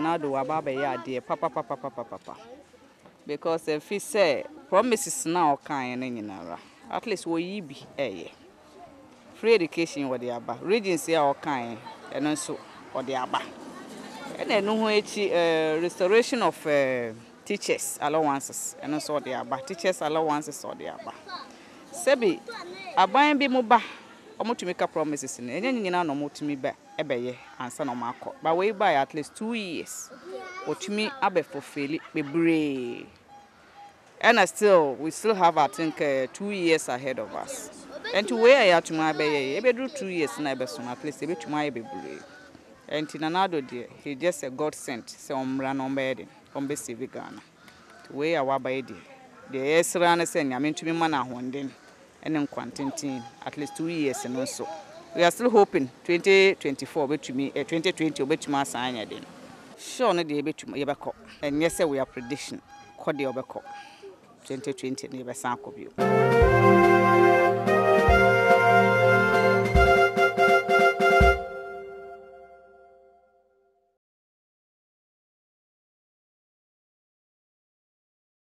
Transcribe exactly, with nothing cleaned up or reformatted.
Akufo-Addo waba ya de papa papa papa papa. Because if he say promises now kind nyinara. At least we yi bi eh. Free education what they aba. Regency all kind and also what they aba. And then no uh, restoration of uh, teachers allowances and also what they aba. Teachers allowances or they aba. Sebi aban bi mo ba omo to make promises ni enye nyina no mo to me ba ebeye ansa no makọ but we buy at least two years otumi abe fulfill bebre and still we still have I think uh, two years ahead of us and to where I to my be ebe do two years na ebe so at least ebe to my bebre and Tinanado dear he just a god sent say omra no bed on be save Ghana to where our by dear the esra na say nyame ntumi ma na honden and in quantity at least two years and also we are still hoping twenty twenty-four bet to me uh, twenty twenty bet to my sign again sure no dey bet to me yebeko and yes we are prediction call the obeko twenty twenty ne be san ko bio